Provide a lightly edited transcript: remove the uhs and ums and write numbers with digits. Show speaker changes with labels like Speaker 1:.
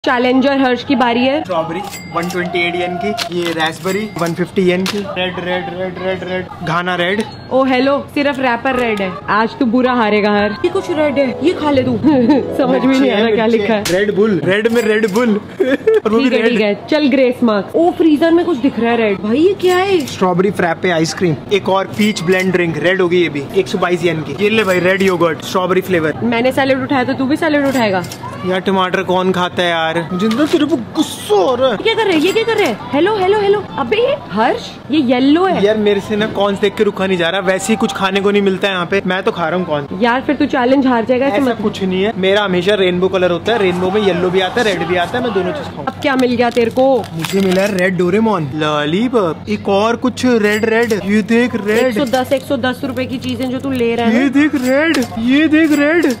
Speaker 1: Challenger हर्ष की बारी है।
Speaker 2: स्ट्रॉबेरी 128 येन की, ये रास्पबेरी 150 येन की, red red red red red घाना रेड।
Speaker 1: ओ हेलो, सिर्फ रैपर रेड है। आज तू बुरा हारेगा हर। ये कुछ रेड है, ये खा ले तू। समझ में नहीं आ रहा क्या लिखा है।
Speaker 2: रेड बुल, रेड में रेड बुल।
Speaker 1: ठीक है चल ग्रेस मार्क्स। ओ फ्रीजर में कुछ दिख रहा है रेड। भाई ये क्या है?
Speaker 2: Strawberry frappe ice cream. एक और पीच ब्लेंड ड्रिंक रेड होगी, ये भी 122 येन की। ये ले भाई रेड योगर्ट स्ट्रॉबेरी फ्लेवर।
Speaker 1: मैंने सैलेड उठाया तो तू भी सैलेड उठाएगा?
Speaker 2: यार टमाटर कौन खाता है यार, मुझे तो सिर्फ गुस्सा हो रहा है।
Speaker 1: क्या कर रहे हैं? ये क्या कर रहे हैं? Hello hello hello. अबे हर्ष ये येलो है।
Speaker 2: यार मेरे से ना कौन देख के रुका नहीं जा रहा, वैसे ही कुछ खाने को नहीं मिलता है यहाँ पे, मैं तो खा रहा हूँ कौन।
Speaker 1: यार फिर तू चैलेंज हार जाएगा।
Speaker 2: ऐसा कुछ नहीं है, मेरा हमेशा रेनबो कलर होता है। रेनबो में येलो भी आता है, रेड भी आता है, मैं दोनों चीज खाऊं।
Speaker 1: अब क्या मिल गया तेरे को?
Speaker 2: मुझे मिला है रेड डोरेमोन लॉलीपॉप। एक और कुछ रेड रेड, ये देख रेड।
Speaker 1: 110 रुपए की चीजें जो तू ले रहा है।
Speaker 2: ये देख रेड, ये देख रेड।